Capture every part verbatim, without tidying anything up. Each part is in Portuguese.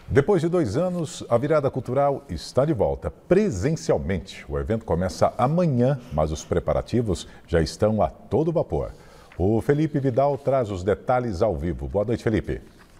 Depois de dois anos, a Virada Cultural está de volta presencialmente. O evento começa amanhã, mas os preparativos já estão a todo vapor. O Felipe Vidal traz os detalhes ao vivo. Boa noite, Felipe.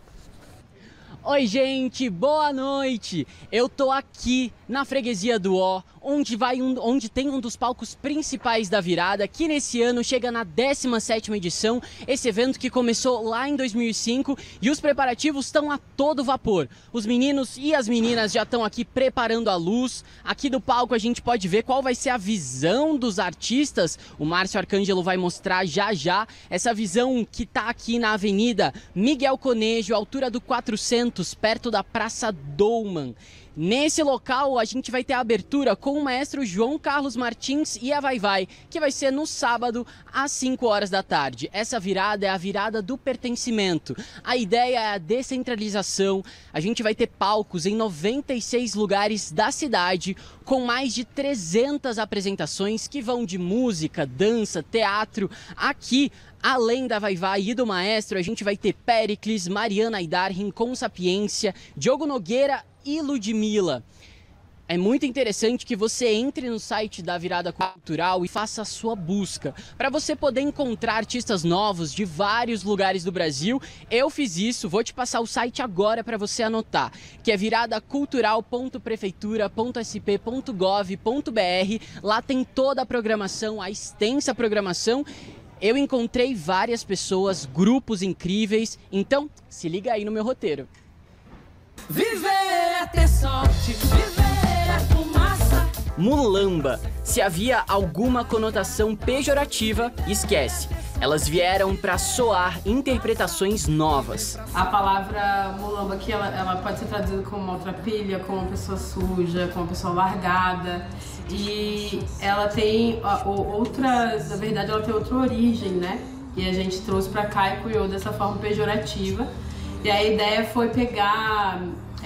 Oi, gente, boa noite! Eu tô aqui na freguesia do Ó, onde, vai um, onde tem um dos palcos principais da virada, que nesse ano chega na décima sétima edição, esse evento que começou lá em dois mil e cinco e os preparativos estão a todo vapor. Os meninos e as meninas já estão aqui preparando a luz. Aqui do palco a gente pode ver qual vai ser a visão dos artistas. O Márcio Arcângelo vai mostrar já já essa visão que tá aqui na Avenida Miguel Conejo, altura do quatrocentos, perto da Praça Douman. Nesse local a gente vai ter a abertura com o maestro João Carlos Martins e a Vai Vai, que vai ser no sábado às cinco horas da tarde. Essa virada é a virada do pertencimento. A ideia é a descentralização. A gente vai ter palcos em noventa e seis lugares da cidade, com mais de trezentas apresentações que vão de música, dança, teatro. Aqui, além da Vai Vai e do maestro, a gente vai ter Péricles, Mariana Aidar, Rincon Sapiência, Diogo Nogueira e Ludmilla. É muito interessante que você entre no site da Virada Cultural e faça a sua busca, para você poder encontrar artistas novos de vários lugares do Brasil. Eu fiz isso, vou te passar o site agora para você anotar, que é virada cultural ponto prefeitura ponto s p ponto gov ponto b r. Lá tem toda a programação, a extensa programação. Eu encontrei várias pessoas, grupos incríveis, então se liga aí no meu roteiro. Viver é ter sorte, viver é fumaça. Mulamba. Se havia alguma conotação pejorativa, esquece. Elas vieram para soar interpretações novas. A palavra mulamba aqui, ela, ela pode ser traduzida como maltrapilha, como uma pessoa suja, como uma pessoa largada. E ela tem outra, na verdade ela tem outra origem, né? E a gente trouxe para cá e cunhou dessa forma pejorativa. E a ideia foi pegar,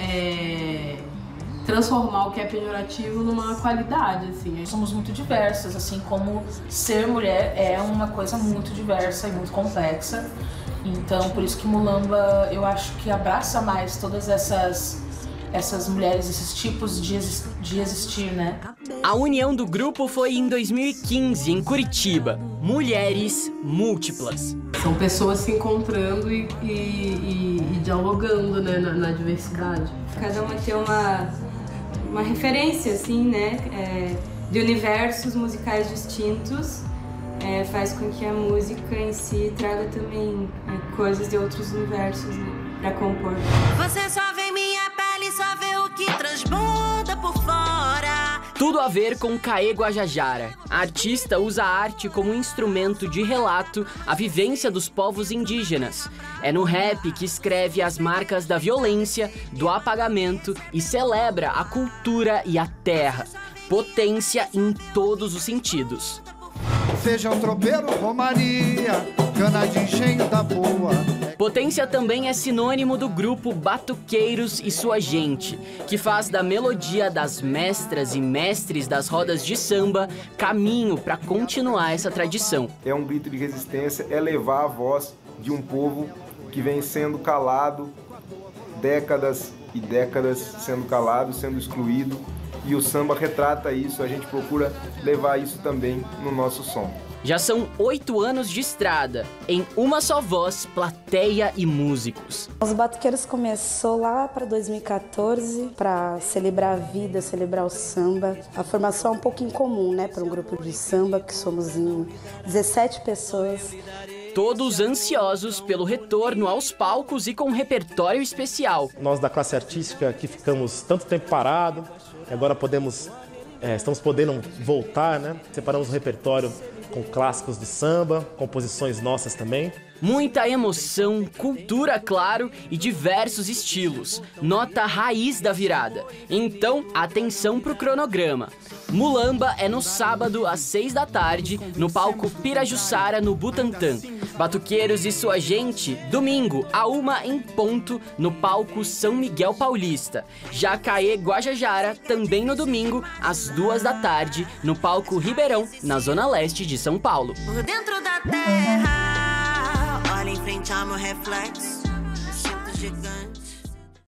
é, transformar o que é pejorativo numa qualidade, assim. Somos muito diversas, assim como ser mulher é uma coisa muito diversa e muito complexa. Então, por isso que Mulamba, eu acho que abraça mais todas essas, essas mulheres, esses tipos de, exi de existir, né? A união do grupo foi em dois mil e quinze, em Curitiba. Mulheres múltiplas. São pessoas se encontrando e, e, e, e dialogando, né, na, na diversidade. Cada uma tem uma, uma referência, assim, né, é, de universos musicais distintos, é, faz com que a música em si traga também é, coisas de outros universos, né, pra compor. Você só vê minha pele, só vê o que transborda por fora. Tudo a ver com Caê Guajajara. A artista usa a arte como instrumento de relato à vivência dos povos indígenas. É no rap que escreve as marcas da violência, do apagamento e celebra a cultura e a terra. Potência em todos os sentidos. Feijão tropeiro, romaria, cana de engenho da boa. Potência também é sinônimo do grupo Batuqueiros e Sua Gente, que faz da melodia das mestras e mestres das rodas de samba caminho para continuar essa tradição. É um grito de resistência, é levar a voz de um povo que vem sendo calado, décadas e décadas sendo calado, sendo excluído. E o samba retrata isso, a gente procura levar isso também no nosso som. Já são oito anos de estrada, em uma só voz, plateia e músicos. Os Batuqueiros começou lá para dois mil e quatorze, para celebrar a vida, celebrar o samba. A formação é um pouco incomum, né, para um grupo de samba, que somos em dezessete pessoas. Todos ansiosos pelo retorno aos palcos e com um repertório especial. Nós da classe artística que ficamos tanto tempo parado, agora podemos, é, estamos podendo voltar, né? Separamos um repertório com clássicos do samba, composições nossas também. Muita emoção, cultura, claro, e diversos estilos. Nota raiz da virada. Então, atenção pro cronograma. Mulamba é no sábado, às seis da tarde, no palco Pirajussara, no Butantã. Batuqueiros e Sua Gente, domingo, a uma em ponto, no palco São Miguel Paulista. Já Caê Guajajara, também no domingo, às duas da tarde, no palco Ribeirão, na zona leste de São Paulo. Por dentro da terra, olha em frente ao meu reflexo, sinto gigante.